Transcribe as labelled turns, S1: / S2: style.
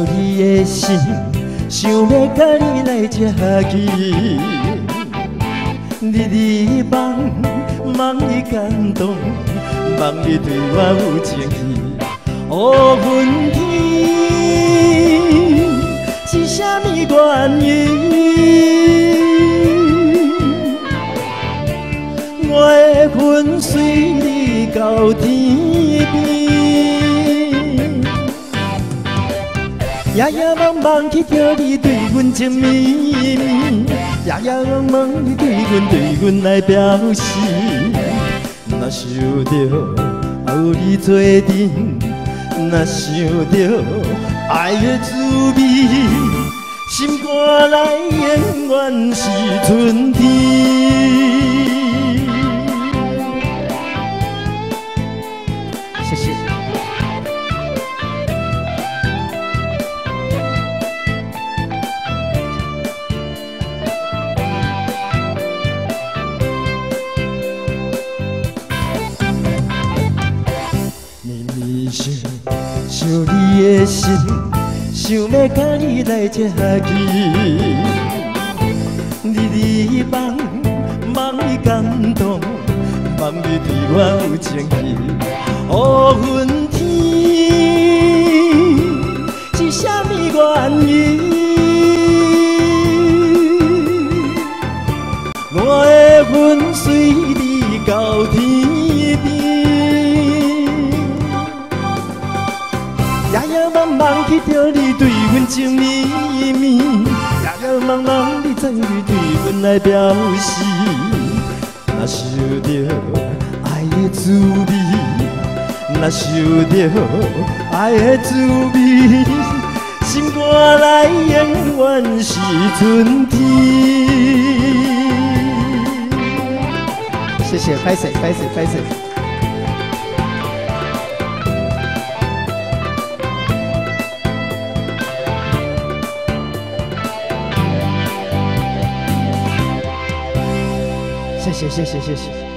S1: 你的心，想要甲你来吃去。日梦梦你感动，梦你对我有情意。乌云天是啥物原因？我的魂随你到天边。 夜夜梦梦去听你对阮情绵绵，夜夜梦梦你对阮来表示。若想着有你做阵，若想着爱的滋味，心肝内永远是春天。谢谢。 想你的心，想要甲你来吃去。日梦梦你感动，梦你对我有情意。乌云天是啥物原因？我的魂随你到天边。 梦梦去着你对阮情绵绵，夜夜梦梦你在对阮来表示。若想着爱的滋味，若想着爱的滋味，心肝内永远是春天。谢谢，拍手，拍手，拍手。 谢谢。